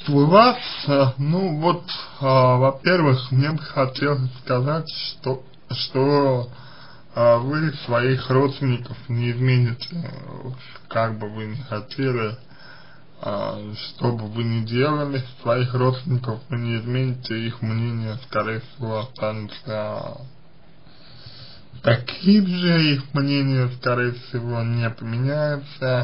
Приветствую вас. Ну вот, во-первых, мне бы хотелось сказать, что вы своих родственников не измените, как бы вы ни хотели, что бы вы ни делали, своих родственников вы не измените, их мнение, скорее всего, останется таким же, их мнение, скорее всего, не поменяется.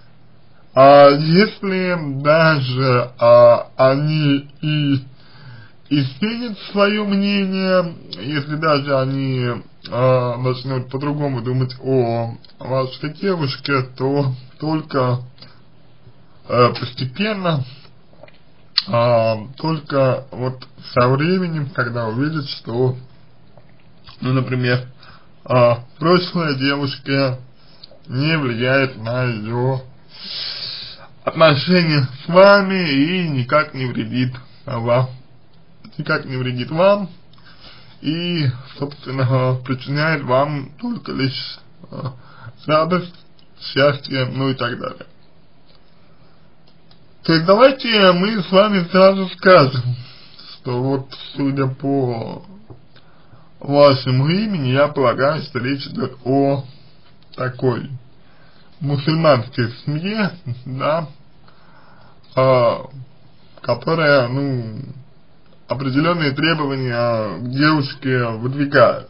Если даже они и изменят свое мнение, если даже они начнут по-другому думать о вашей девушке, то только постепенно, только вот со временем, когда увидят, что, ну, например, прошлое девушки не влияет на ее отношения с вами и никак не вредит вам, и, собственно, причиняет вам только лишь радость, счастье, ну и так далее. То есть давайте мы с вами сразу скажем, что вот, судя по вашему имени, я полагаю, что речь идет о такой мусульманской семье, да, которая, ну, определенные требования к девушке выдвигает.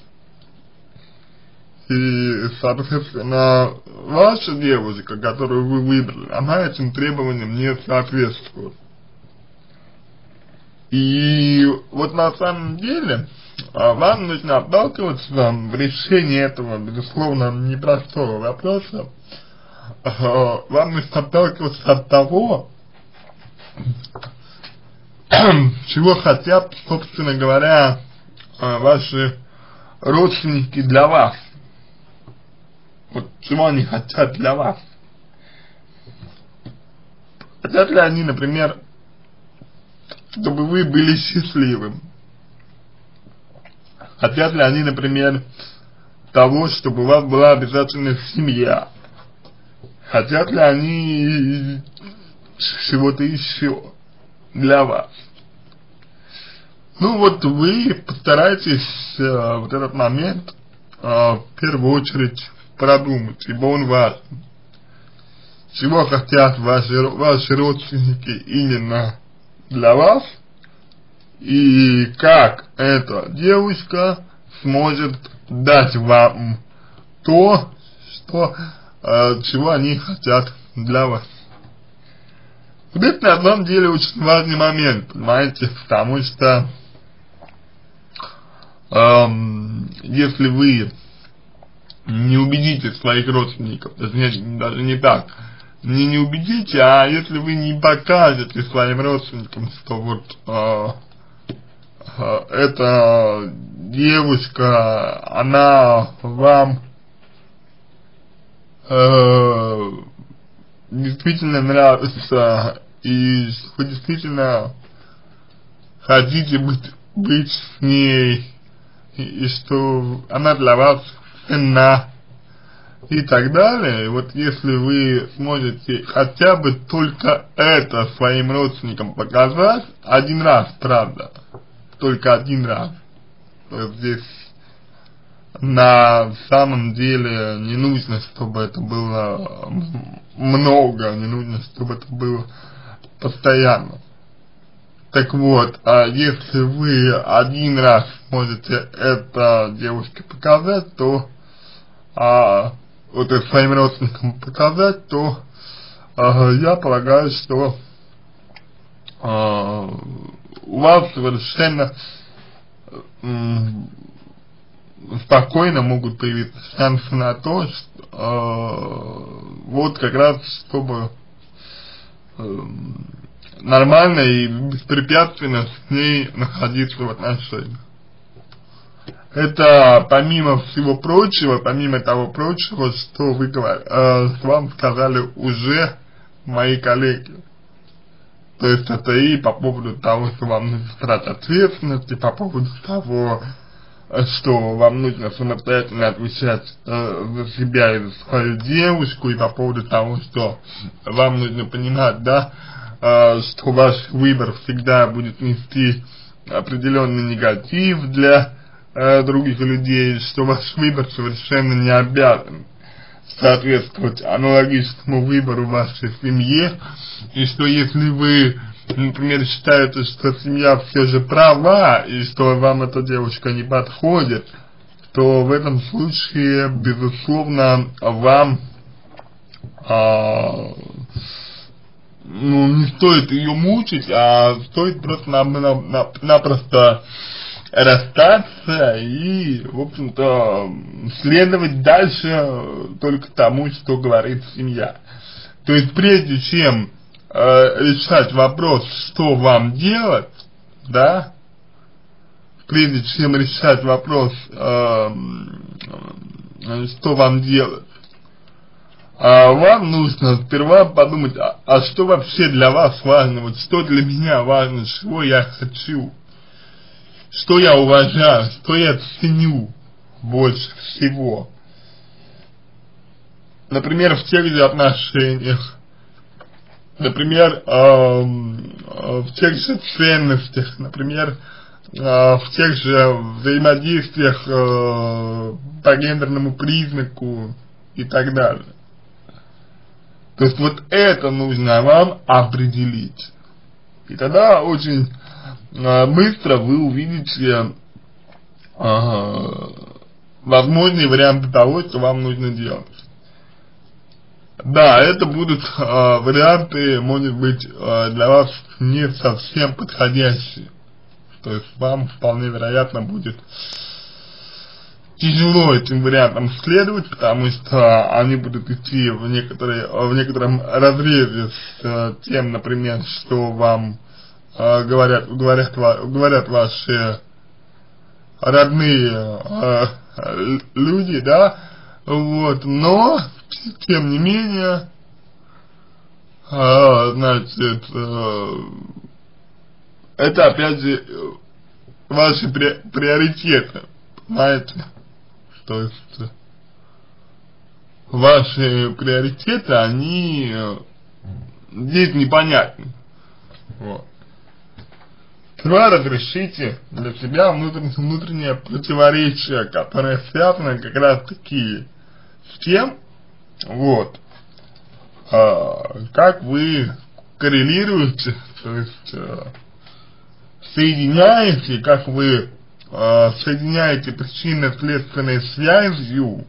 И, соответственно, ваша девушка, которую вы выбрали, она этим требованиям не соответствует. И вот на самом деле вам нужно отталкиваться в решении этого, безусловно, непростого вопроса. Вам нужно отталкиваться от того, чего хотят, собственно говоря, ваши родственники для вас. Вот чего они хотят для вас. Хотят ли они, например, чтобы вы были счастливым? Хотят ли они, например, того, чтобы у вас была обязательно семья? Хотят ли они чего-то еще для вас? Ну вот вы постарайтесь вот этот момент в первую очередь продумать, ибо он важен. Чего хотят ваши родственники именно для вас, и как эта девушка сможет дать вам то, что чего они хотят для вас. Вот это на самом деле очень важный момент, понимаете, потому что если вы не убедите своих родственников, даже не так, не убедите, а если вы не покажете своим родственникам, что вот эта девушка, она вам действительно нравится, и вы действительно хотите быть с ней, и что она для вас ценна, и так далее. И вот если вы сможете хотя бы только это своим родственникам показать один раз, правда, только один раз, то здесь на самом деле не нужно, чтобы это было много, не нужно, чтобы это было постоянно. Так вот, если вы один раз можете это девушке показать, то вот это своим родственникам показать, то я полагаю, что у вас совершенно спокойно могут появиться шансы на то, что вот как раз чтобы нормально и беспрепятственно с ней находиться в отношениях. Это помимо всего прочего, помимо того прочего, что вы вам сказали уже мои коллеги. То есть это и по поводу того, что вам нужно брать ответственность, и по поводу того, что вам нужно самостоятельно отвечать за себя и за свою девушку, и по поводу того, что вам нужно понимать, да, что ваш выбор всегда будет нести определенный негатив для других людей, что ваш выбор совершенно не обязан соответствовать аналогичному выбору в вашей семье, и что если вы, например, считаете, что семья все же права, и что вам эта девушка не подходит, то в этом случае, безусловно, вам не стоит ее мучить, а стоит просто расстаться и, в общем-то, следовать дальше только тому, что говорит семья. То есть, прежде чем решать вопрос, что вам делать, да, прежде чем решать вопрос, что вам делать, вам нужно сперва подумать, а что вообще для вас важно, вот что для меня важно, чего я хочу, что я уважаю, что я ценю больше всего. Например, в тех же отношениях, например, в тех же ценностях, например, в тех же взаимодействиях по гендерному признаку и так далее. То есть вот это нужно вам определить. И тогда очень быстро вы увидите возможные варианты того, что вам нужно делать. Да, это будут варианты, может быть, для вас не совсем подходящие. То есть вам вполне вероятно будет тяжело этим вариантам следовать, потому что они будут идти в некотором разрезе с тем, например, что вам говорят ваши родные люди, да, вот, но тем не менее, значит, это опять же ваши приоритеты, понимаете? То есть ваши приоритеты, они здесь непонятны. Вот. Сперва разрешите для себя внутреннее противоречие, которое связано как раз таки с тем, вот, как вы коррелируете, то есть соединяете, как вы соединяете причинно-следственной связью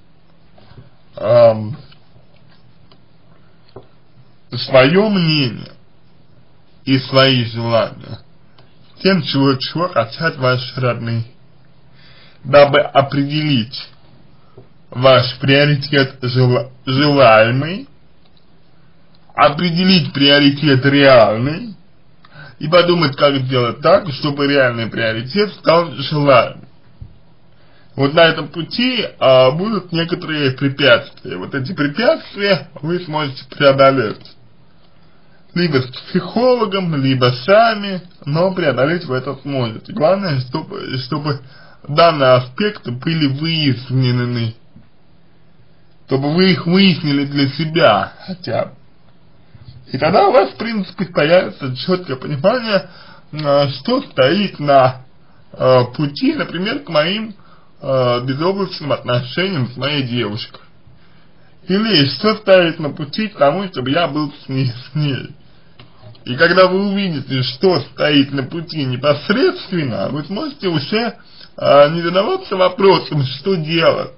свое мнение и свои желания с тем, чего хотят ваши родные, дабы определить ваш приоритет желаемый, определить приоритет реальный и подумать, как сделать так, чтобы реальный приоритет стал желаемым. Вот на этом пути будут некоторые препятствия. Вот эти препятствия вы сможете преодолеть. Либо с психологом, либо сами, но преодолеть вы это сможете. Главное, чтобы данные аспекты были выяснены. Чтобы вы их выяснили для себя хотя бы. И тогда у вас, в принципе, появится четкое понимание, что стоит на пути, например, к моим безоблачным отношениям с моей девушкой. Или что стоит на пути к тому, чтобы я был с ней. И когда вы увидите, что стоит на пути непосредственно, вы сможете уже не задаваться вопросом, что делать,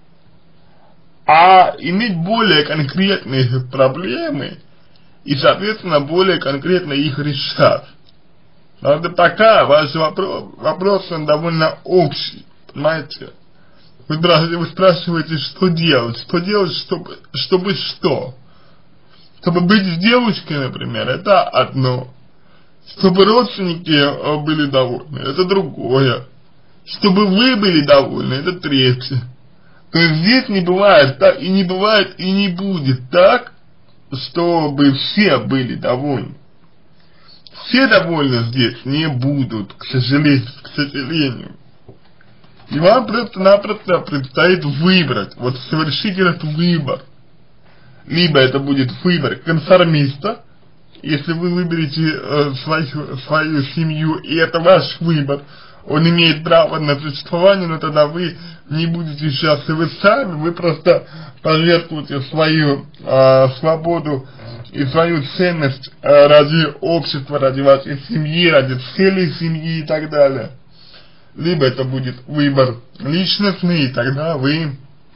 а иметь более конкретные проблемы и, соответственно, более конкретно их решать. Правда, пока ваш вопрос он довольно общий, понимаете? Вы спрашиваете, что делать, чтобы что? Чтобы быть с девушкой, например, это одно. Чтобы родственники были довольны, это другое. Чтобы вы были довольны, это третье. То есть здесь не бывает так, и не бывает, и не будет так, чтобы все были довольны. Все довольны здесь не будут, к сожалению. И вам просто-напросто предстоит выбрать, вот совершить этот выбор. Либо это будет выбор конформиста, если вы выберете свою семью, и это ваш выбор, он имеет право на существование, но тогда вы не будете счастливы сами, вы просто пожертвуете свою свободу и свою ценность ради общества, ради вашей семьи, ради целей семьи и так далее. Либо это будет выбор личностный, и тогда вы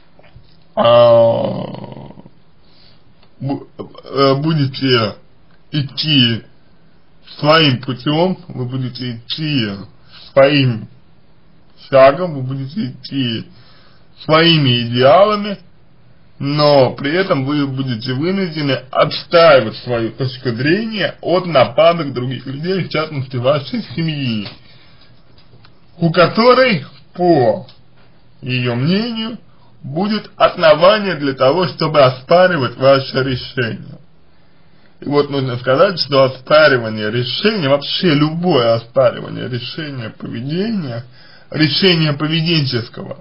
будете идти своим путем, вы будете идти своим шагом, вы будете идти своими идеалами, но при этом вы будете вынуждены отстаивать свою точку зрения от нападок других людей, в частности вашей семьи, у которой, по ее мнению, будет основание для того, чтобы оспаривать ваше решение. И вот нужно сказать, что оспаривание решения, вообще любое оспаривание решения поведенческого,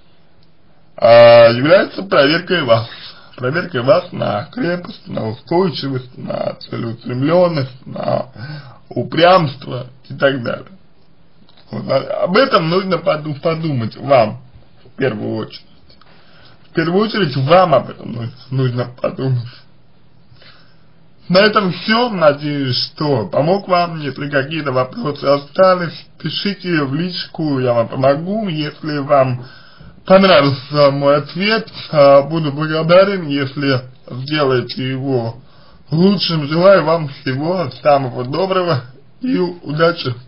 является проверкой вас на крепость, на устойчивость, на целеустремленность, на упрямство и так далее. Вот, об этом нужно подумать вам в первую очередь. В первую очередь вам об этом нужно подумать. На этом все. Надеюсь, что помог вам. Если какие-то вопросы остались, пишите в личку, я вам помогу. Если вам понравился мой ответ, буду благодарен, если сделаете его лучшим. Желаю вам всего самого доброго и удачи.